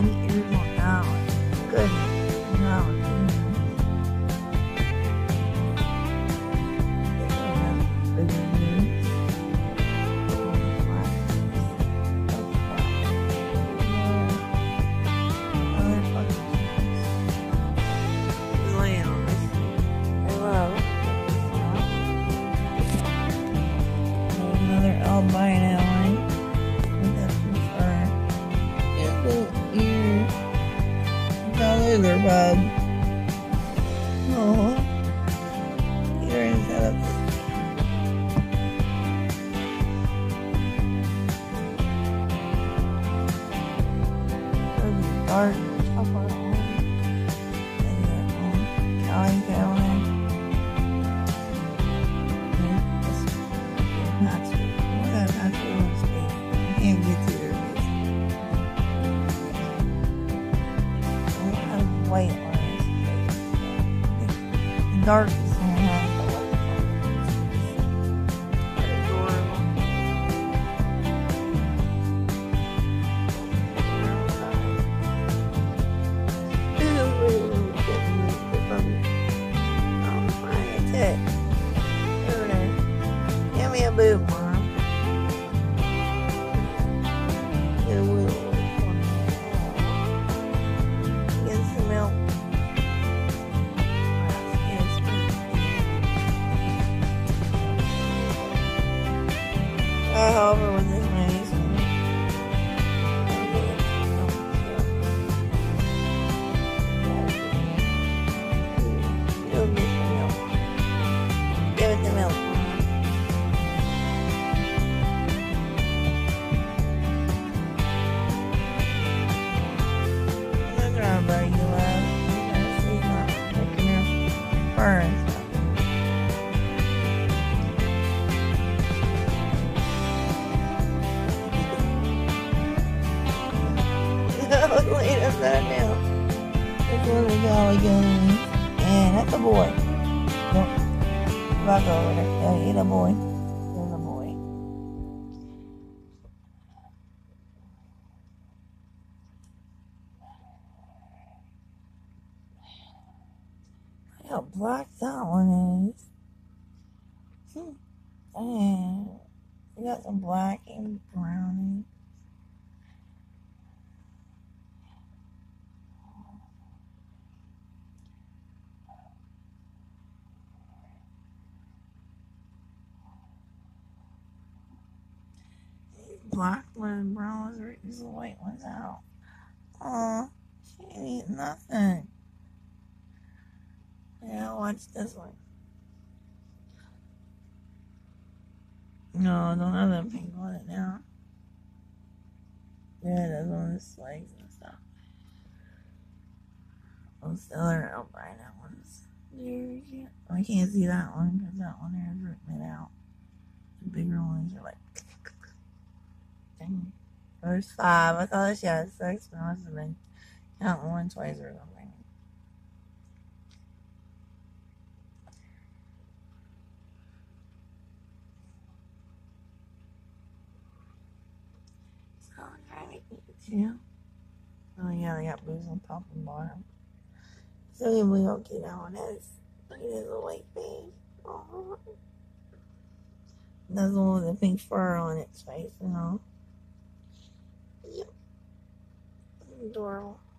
tiny ears on that one. Goodness. No. Albino one with that fur. His little ear. Got a lizard bug. Oh, here is that. There's dark chocolate on and the calico one. Can't get to their face. I have white on his face. The darkest one has the white on his face. Adorable. Give me a boob, Mom. However, with this nice give it the milk. Look at her, buddy, you love. She's not taking her fur and stuff. Wait a minute now. That's where the golly goes. And that's a boy. Yep. Back over there. Yeah, he's a boy. There's a boy. Look how black that one is. Dang. We got some black and brownie. Black one, brown ones, these the white ones out. Aw, she ain't eating nothing. Yeah, watch this one. No, don't have that pink on it now. Yeah, it is on his legs and stuff. Those other albino ones. I can't see that one because that one there is ripping it out. The bigger ones are like. Dang. There's 5. I thought she had 6, but I must have been counting one twice or something. So I'm trying to eat too. Oh yeah, they got booze on top and bottom. So we don't get that one is. It is a white face. Oh. That's the one with the pink fur on its face, you know. Yep. Adorable.